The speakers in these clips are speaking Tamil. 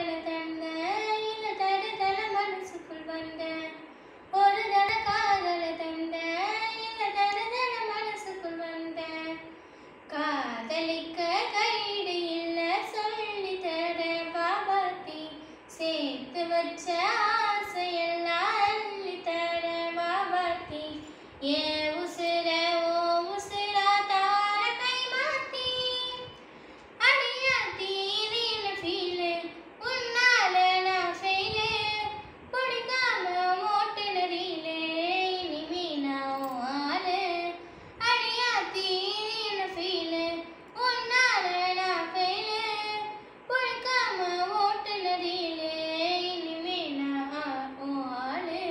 காதல தந்த இல்ல தடுதல மனசுக்குள் வந்த ஒரு தட காதல தந்த இல்ல தடுதல மனசுக்குள் வந்த காதலிக்க கைடு இல்ல சொல்லி தர பாபாத்தி சேர்த்து வச்ச ஆசையெல்லாம் அள்ளி தர பாபாத்தி ஏ உசுர ஓ உசுரா தார கை மாத்தி அடியாத்தி நீல ஃபீலு உன்னால நான் ஃபெயிலு பிடிக்காம ஓட்டுன ரீலு இனிமே நான் ஆளு அடியாத்தி நீல ஃபீலு உன்னால நான் ஃபெயிலு பிடிக்காம ஓட்டுன ரீலு இனிமே நான் ஆளு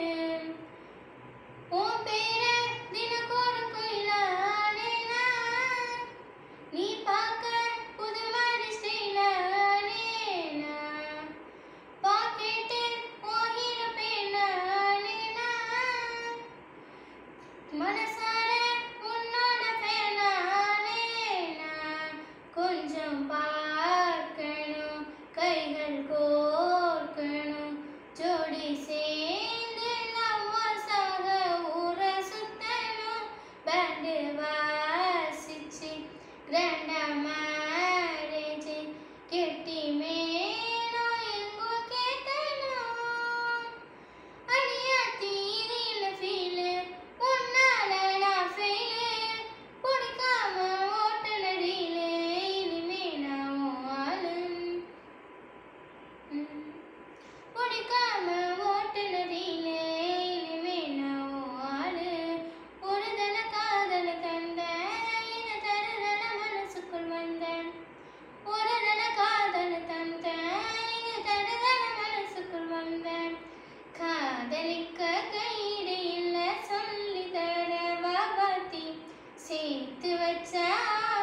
உன் பேர தினக்கொரு குயிலானேனா நீ பார்க்க புது மாதிரி ஸ்டைலானேனா பாக்கெட்டு ஓகிற பேனானேனா மனசார உன்னோட பேனானேனா கொஞ்சம் பார்க்கணும் கைகள் கோர்க்கணும் ஜோடி சேர்ந்து நம்ம சாக ஊர சுத்தணும் பேண்டு வாசிச்சு கிராண்டா மேரேஜ் கெட்டி மேலும் எங்கோ கேட்டணும் அடியாத்தி நீல ஃபீலு உன்னால நான் ஃபெயிலு பிடிக்காம ஓட்டுன ரீலு இனிமே நான் ஆளு பிடிக்காம ஓட்டுன ரீலு இனிமே நான் ஆளு ஒரு தட காதல தந்த இன தருதல மனசுக்குள் வந்த ஒரு தட காதல தந்த இன தருதல மனசுக்குள் வந்த காதலிக்க கைடு இல்ல சொல்லி தர பாபாத்தி சேர்த்து வச்ச